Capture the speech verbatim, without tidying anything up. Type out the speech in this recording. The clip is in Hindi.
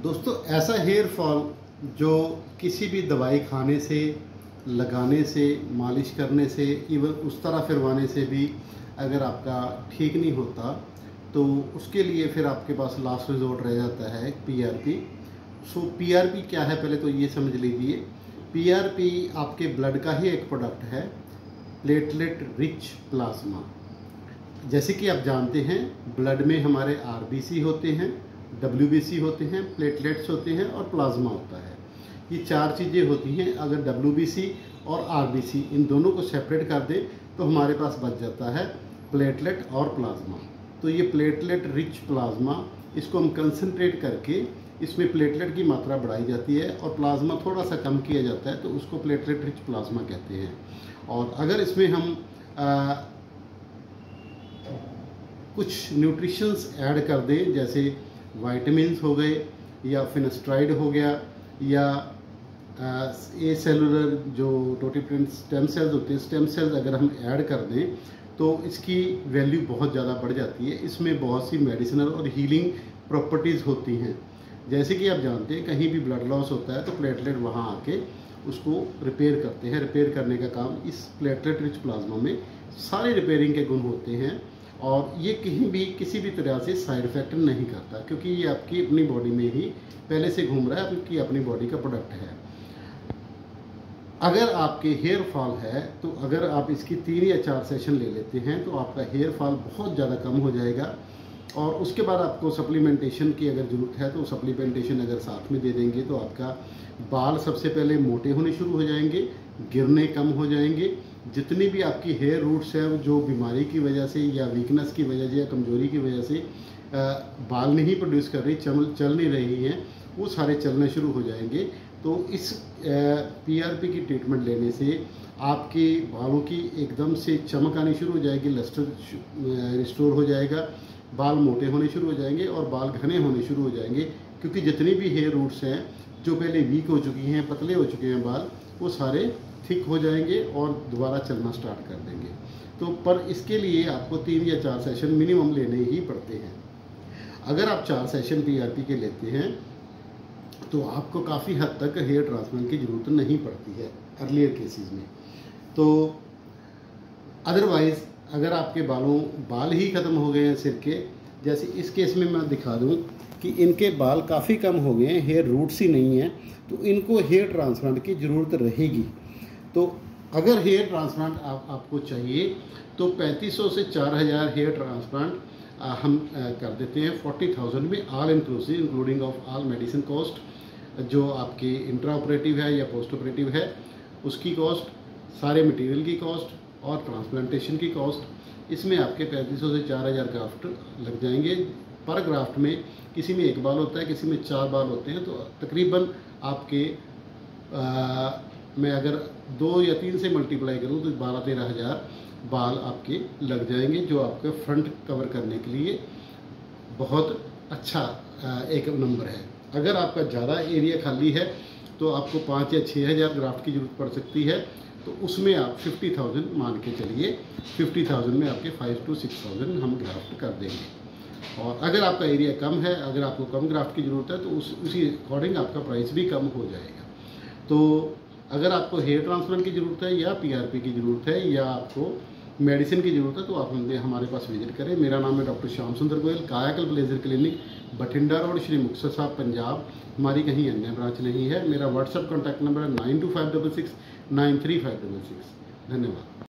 दोस्तों, ऐसा हेयर फॉल जो किसी भी दवाई खाने से, लगाने से, मालिश करने से, इवन उस तरह फिरवाने से भी अगर आपका ठीक नहीं होता तो उसके लिए फिर आपके पास लास्ट रिजॉर्ट रह जाता है पीआरपी। सो पीआरपी क्या है पहले तो ये समझ लीजिए। पीआरपी आपके ब्लड का ही एक प्रोडक्ट है, प्लेटलेट रिच प्लाज्मा। जैसे कि आप जानते हैं ब्लड में हमारे आरबीसी होते हैं, डब्ल्यूबीसी होते हैं, प्लेटलेट्स होते हैं और प्लाज्मा होता है। ये चार चीज़ें होती हैं। अगर डब्ल्यूबीसी और आरबीसी इन दोनों को सेपरेट कर दें तो हमारे पास बच जाता है प्लेटलेट और प्लाज्मा। तो ये प्लेटलेट रिच प्लाज्मा, इसको हम कंसंट्रेट करके इसमें प्लेटलेट की मात्रा बढ़ाई जाती है और प्लाज्मा थोड़ा सा कम किया जाता है, तो उसको प्लेटलेट रिच प्लाज्मा कहते हैं। और अगर इसमें हम आ, कुछ न्यूट्रिशंस ऐड कर दें, जैसे वाइटामिन्स हो गए या फिनस्ट्राइड हो गया या ए सेलुलर जो टोटिपोटेंट स्टेम सेल्स होते हैं, स्टेम सेल्स अगर हम ऐड कर दें तो इसकी वैल्यू बहुत ज़्यादा बढ़ जाती है। इसमें बहुत सी मेडिसिनल और हीलिंग प्रॉपर्टीज़ होती हैं। जैसे कि आप जानते हैं कहीं भी ब्लड लॉस होता है तो प्लेटलेट वहाँ आके उसको रिपेयर करते हैं। रिपेयर करने का काम इस प्लेटलेट रिच प्लाज्मा में सारे रिपेयरिंग के गुण होते हैं और ये कहीं भी किसी भी तरह से साइड इफेक्ट नहीं करता, क्योंकि ये आपकी अपनी बॉडी में ही पहले से घूम रहा है, आपकी अपनी बॉडी का प्रोडक्ट है। अगर आपके हेयर फॉल है तो अगर आप इसकी तीन या चार सेशन ले लेते हैं तो आपका हेयर फॉल बहुत ज़्यादा कम हो जाएगा। और उसके बाद आपको सप्लीमेंटेशन की अगर ज़रूरत है तो सप्लीमेंटेशन अगर साथ में दे देंगे तो आपका बाल सबसे पहले मोटे होने शुरू हो जाएंगे, गिरने कम हो जाएंगे। जितनी भी आपकी हेयर रूट्स है जो बीमारी की वजह से या वीकनेस की वजह से या कमजोरी की वजह से बाल नहीं प्रोड्यूस कर रही, चल चल नहीं रही हैं, वो सारे चलने शुरू हो जाएंगे। तो इस पीआरपी की ट्रीटमेंट लेने से आपके बालों की एकदम से चमक आनी शुरू हो जाएगी, लस्टर रिस्टोर हो जाएगा, बाल मोटे होने शुरू हो जाएंगे और बाल घने होने शुरू हो जाएंगे। क्योंकि जितनी भी हेयर रूट्स हैं जो पहले वीक हो चुकी हैं, पतले हो चुके हैं बाल, वो सारे थिक हो जाएंगे और दोबारा चलना स्टार्ट कर देंगे। तो पर इसके लिए आपको तीन या चार सेशन मिनिमम लेने ही पड़ते हैं। अगर आप चार सेशन पीआरपी के लेते हैं तो आपको काफ़ी हद तक हेयर ट्रांसप्लांट की ज़रूरत नहीं पड़ती है अर्लियर केसेस में। तो अदरवाइज़ अगर आपके बालों बाल ही ख़त्म हो गए हैं सिर के, जैसे इस केस में मैं दिखा दूं कि इनके बाल काफ़ी कम हो गए हैं, हेयर रूट्स ही नहीं हैं, तो इनको हेयर ट्रांसप्लांट की ज़रूरत रहेगी। तो अगर हेयर ट्रांसप्लांट आप, आपको चाहिए तो पैंतीस सौ से चार हज़ार हेयर ट्रांसप्लांट हम आ, कर देते हैं फोर्टी थाउजेंड में, all inclusive including of all medicine cost, जो आपके इंट्रा ऑपरेटिव है या पोस्ट ऑपरेटिव है उसकी कॉस्ट, सारे मटेरियल की कॉस्ट और ट्रांसप्लांटेशन की कॉस्ट। इसमें आपके पैंतीस सौ से चार हज़ार ग्राफ्ट लग जाएंगे। पर ग्राफ्ट में किसी में एक बाल होता है, किसी में चार बाल होते हैं, तो तकरीबन आपके आ, मैं अगर दो या तीन से मल्टीप्लाई करूं तो बारह तेरह हज़ार बाल आपके लग जाएंगे, जो आपके फ्रंट कवर करने के लिए बहुत अच्छा एक नंबर है। अगर आपका ज़्यादा एरिया खाली है तो आपको पाँच या छः हज़ार ग्राफ्ट की ज़रूरत पड़ सकती है, तो उसमें आप फिफ्टी थाउजेंड मान के चलिए, फिफ्टी थाउजेंड में आपके फाइव टू सिक्स थाउजेंड हम ग्राफ्ट कर देंगे। और अगर आपका एरिया कम है, अगर आपको कम ग्राफ्ट की ज़रूरत है तो उस उसी अकॉर्डिंग आपका प्राइस भी कम हो जाएगा। तो अगर आपको हेयर ट्रांसप्लांट की ज़रूरत है या पीआरपी की ज़रूरत है या आपको मेडिसिन की ज़रूरत है तो आप हमने हमारे पास विजिट करें। मेरा नाम है doctor Shyam Sundar Goyal, Kayakalp laser clinic, Bathinda road, Shri Muktsar Sahib, Punjab. हमारी कहीं अन्य ब्रांच नहीं है। मेरा व्हाट्सएप कॉन्टैक्ट नंबर है nine two five double six nine three five double six. धन्यवाद।